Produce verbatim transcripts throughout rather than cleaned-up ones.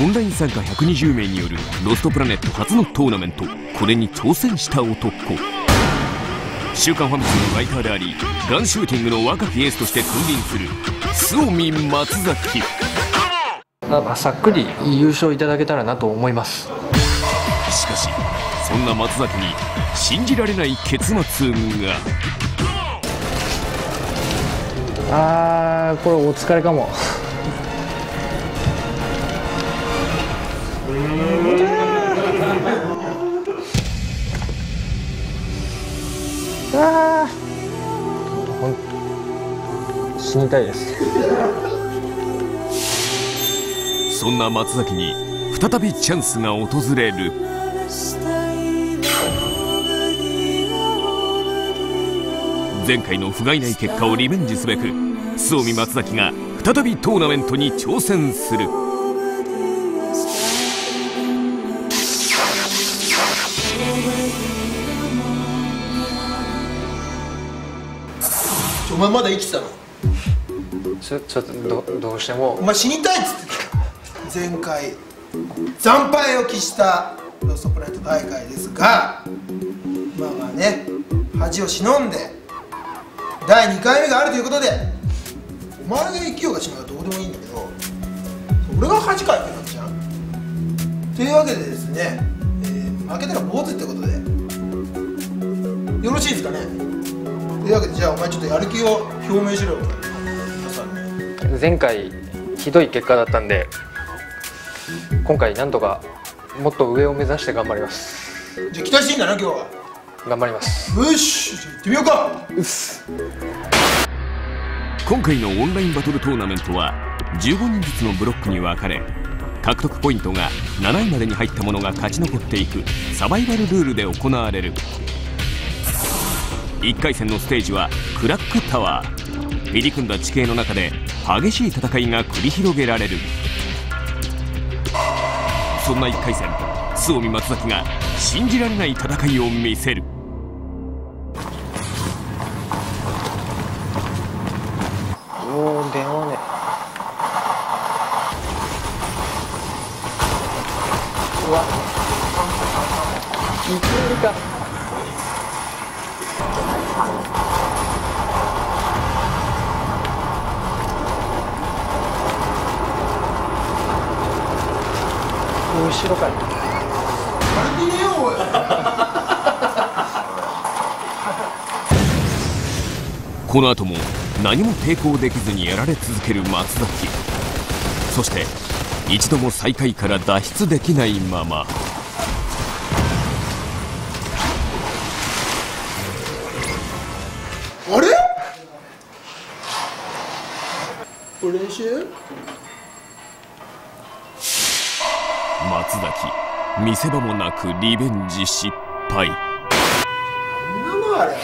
オンライン参加ひゃくにじゅうめいによるロストプラネット初のトーナメント、これに挑戦した男。週刊ファミ通のライターであり、ガンシューティングの若きエースとして君臨する周防松崎。 まあ、さっくり優勝いただけたらなと思います。 しかしそんな松崎に信じられない結末が。 あー、これお疲れかも。あー、ほん死にたいです。 そんな松崎に再びチャンスが訪れる。前回の不甲斐ない結果をリベンジすべく、周防松崎が再びトーナメントに挑戦する。 お前まだ生きてたの？ ちょちょっと ど, どうしてもお前死にたいっつってた。前回惨敗を喫したロストプラネット大会ですが、まあまあね、恥を忍んでだいにかいめがあるということで、お前が生きようが死のうがどうでもいいんだけど、俺が恥かいてるわけじゃん。というわけでですね、えー、負けたら坊主ってことでよろしいですかね。というわけで、じゃあお前ちょっとやる気を表明しろよ。 前回ひどい結果だったんで、今回なんとかもっと上を目指して頑張ります。 じゃあ期待していいんだな、今日は。 頑張ります。 よし、じゃあ行ってみようか。 うっす。 今回のオンラインバトルトーナメントはじゅうごにんずつのブロックに分かれ、獲得ポイントがなないまでに入ったものが勝ち残っていくサバイバルルールで行われる。いっかい戦のステージはクラックタワー。入り組んだ地形の中で激しい戦いが繰り広げられる。そんないっかい戦、周防松崎が信じられない戦いを見せる。 もう電話ね。うわ、いけるか。後ろから。 あれでいいよ、おい。 この後も何も抵抗できずにやられ続ける松崎。そして一度も最下位から脱出できないまま。 あれ？これ練習？ 松崎、見せ場もなくリベンジ失敗。 なんなのあれ。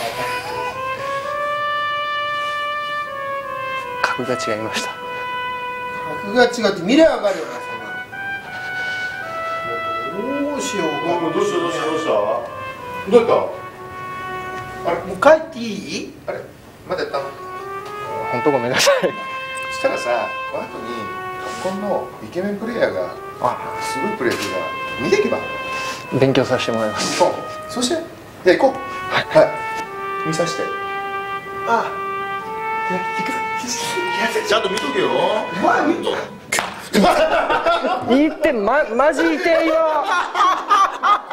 格が違いました。 格が違って見ればわかるよな、そんなの。もうどうしようか。 どうしたどうしたどうしたどうやった？ あれ、もう帰っていい？ あれまだやったの？ 本当ごめんなさい。 そしたらさ、この後に特訓のイケメンプレイヤーがあ、 すごいプレーするから見ていけば。 勉強させてもらいます。 そう、そしてじゃあ行こう。はい、はい、見させて。 あ、 いや、行くぞ。ちゃんと見とけよ。 お前見と。 いいって、ま、マジ痛いよ。 はい、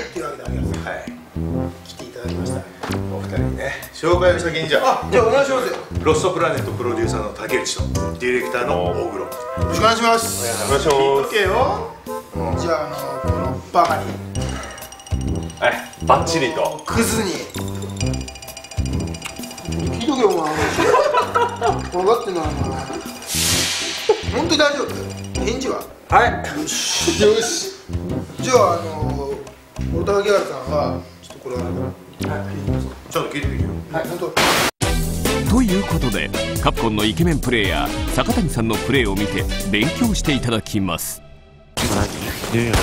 というわけでありがとうございます。はい、来ていただきました。 お二人にね、紹介を先にじゃあ。 あ、じゃあお願いしますよ。 ロストプラネットプロデューサーの竹内とディレクターの大黒。よろしくお願いします。 お願いします。見とけよ。 じゃあ、あの、このバカに。 はい、バッチリと。 クズに。聞いとけよ、お前。分かってんの、お前。本当に大丈夫？返事は？ はい。 よし。よし。じゃあ、あの、俺と萩原さんは、ちょっとこれは。はい。 ちょっと聞いてみるよ。 はい、本当。 ということで、カプコンのイケメンプレイヤー坂谷さんのプレーを見て勉強していただきます。 いやいや、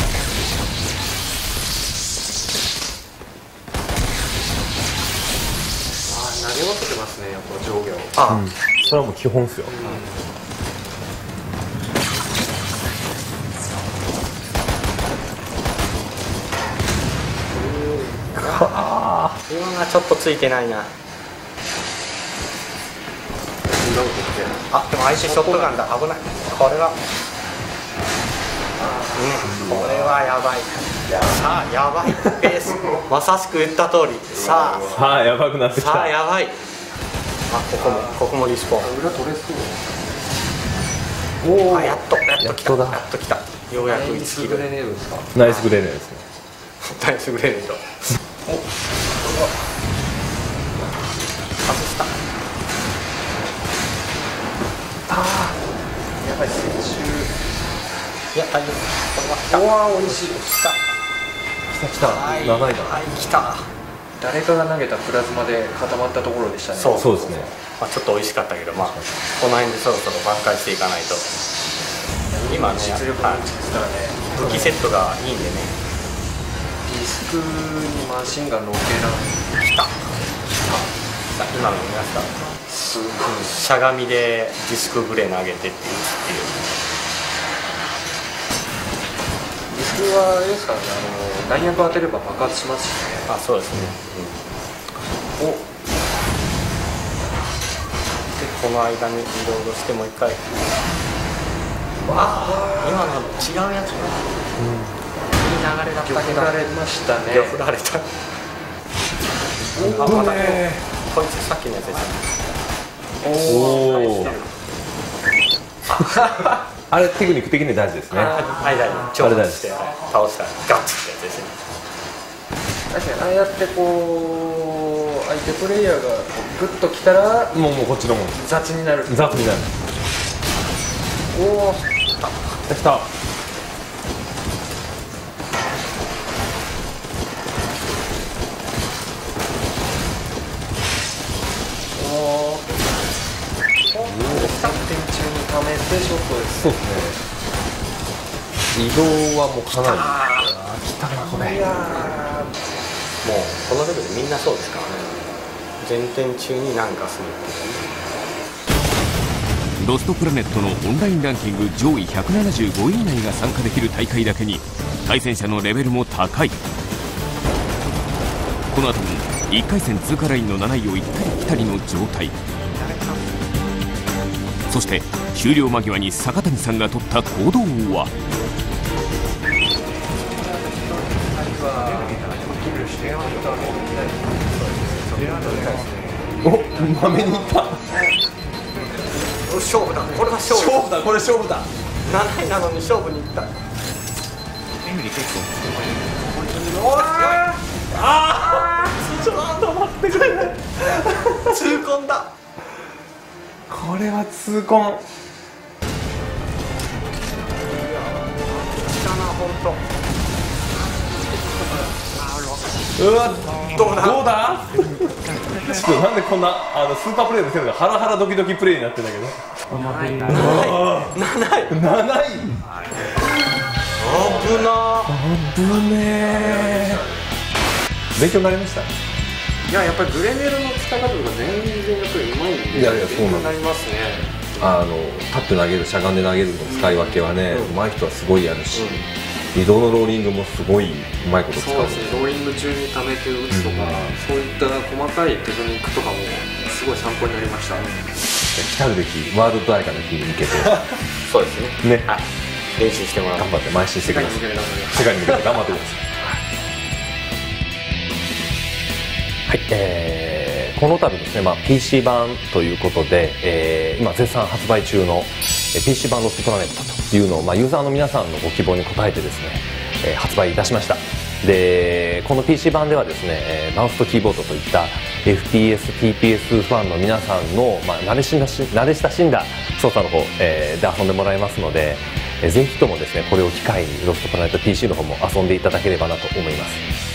投げ分けてますね、この上下を。 あ、 それはもう基本っすよ。 今がちょっとついてないな。あ、でも相手ショットガンだ。危ない。これはうん、これはやばい。さあやばいペース。まさしく言った通り。さあさあやばくなってきた。 さあやばい。あ、ここもここもリスポーン。 裏取れそう。 おお、やっとやっと来た。やっと来た。ようやくいちキル。 ナイスグレネードですね。 ナイスグレネード。お、外した。 ああ、やばい、先週。 いや、大丈夫。これは来た。 うわー、美味しい。 来た。 来た来た。 はい、 なないだ。 はい、来た。 誰かが投げたプラズマで固まったところでしたね。 そうそうですね。 まあ、ちょっと美味しかったけど、まあ、この辺でそろそろ挽回していかないと。今ね、 実力のうちですからね。 武器セットがいいんでね。 ディスクにマシンガンのっけな。 来た。さあ、今の見ました。すごい。しゃがみでディスクグレー投げてっていうっていう。 ディスクはあれですからね、あの弾薬当てれば爆発しますしね。 あ、そうですね。うん、お。で、この間にリロードしてもう一回。あ、今の違うやつね。うん、いい流れだったけど。 振られましたね。 振られた。おお、またね。こいつさっきのやつですね。 おお。あれテクニック的に大事ですね。 間に超して倒したガッツってやつですね。 確かにああやってこう相手プレイヤーがグッときたらもうもうこっちのもん雑になる。 雑になる。 おお。 来た。 ためてショットです。 そうですね。移動はもうかなり。ああ、来たなこれ。 いやもうこのレベルみんなそうですからね。前転中に何かするっていう。 ロストプラネットのオンラインランキング上位ひゃくななじゅうごい以内が参加できる大会だけに対戦者のレベルも高い。この後もいっかい戦通過ラインのなないを行ったり来たりの状態。そして終了間際に坂谷さんが取った行動は。 お、まめにいった。 勝負だ。これは勝負。 勝負だ。これ勝負だ。 なないなのに勝負にいった。ああ、ちょっと待ってくれ。痛恨だ。 これは痛恨。うわ、 どうだどうだちょっとなんでこんなあのスーパープレイのせいがハラハラドキドキプレイになってんだけど。 なないなないなない。 危な危ねえ。勉強になりました。 いや、やっぱりグレネードの使い方とか全然やっぱりうまいんで。 いやいや、そうなんなりますね。 あの立って投げる、しゃがんで投げるの使い分けはね、うまい人はすごいやるし、移動のローリングもすごいうまいこと使う。 そうですね、ローリング中に溜めて打つとか、そういった細かいテクニックとかもすごい参考になりました。 来たるべきワールド大会の日に向けてそうですね。 ね、 はい、練習してもらう。 頑張って邁進してください。世界に向けて頑張ってください。はい、えー、この度ですね、まあ、ピーシー 版ということで、えー、今絶賛発売中の ピーシー 版ロストプラネットというのを、まあ、ユーザーの皆さんのご希望に応えてですね、えー、発売いたしました。でこの ピーシー 版ではですね、えー、マウスとキーボードといった エフピーエス、ティーピーエス ファンの皆さんの、まあ、慣れしんだし慣れ親しんだ操作の方、えー、で遊んでもらえますので、えー、ぜひともですねこれを機会にロストプラネット ピーシー の方も遊んでいただければなと思います。